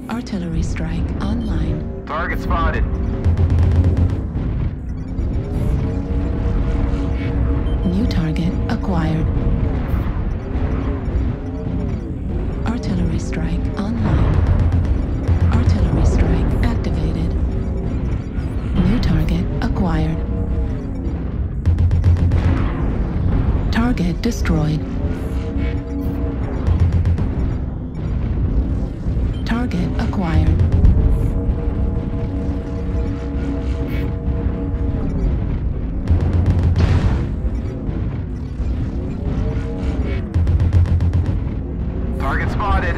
Artillery strike online. Target spotted. New target acquired. Artillery strike online. Artillery strike activated. New target acquired. Target destroyed. Target acquired. Target spotted.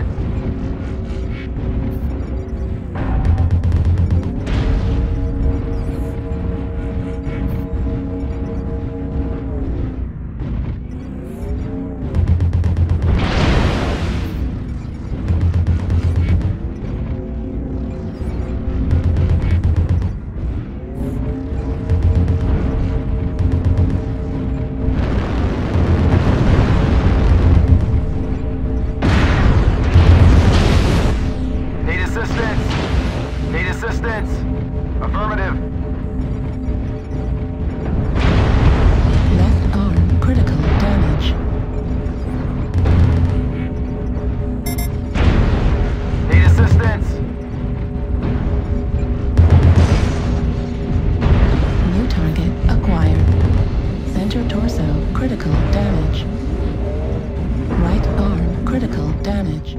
Need assistance. Affirmative. Left arm critical damage. Need assistance. New target acquired. Center torso critical damage. Right arm critical damage.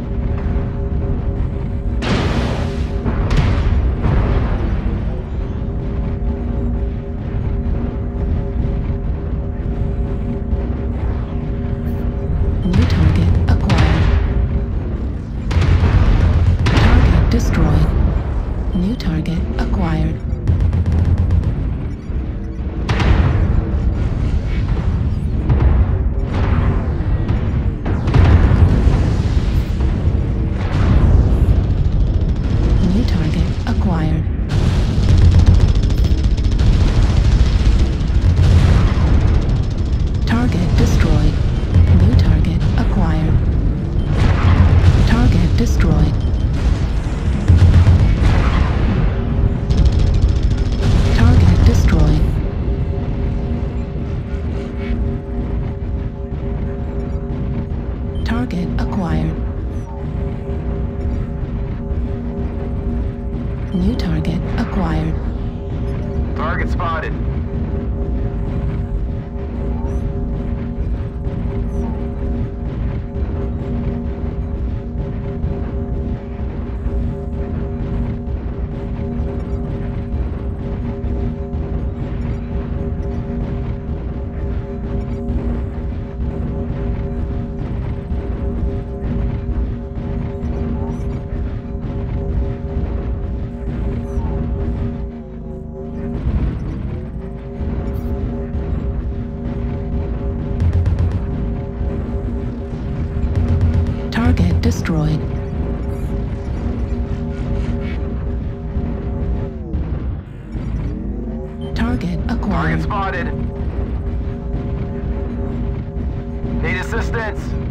New target acquired. Target destroyed. New target acquired. New target acquired. Target destroyed. New target acquired. Target destroyed. Target destroyed. Target acquired. New target acquired. Target spotted. Target destroyed. Target acquired. Target spotted. Need assistance.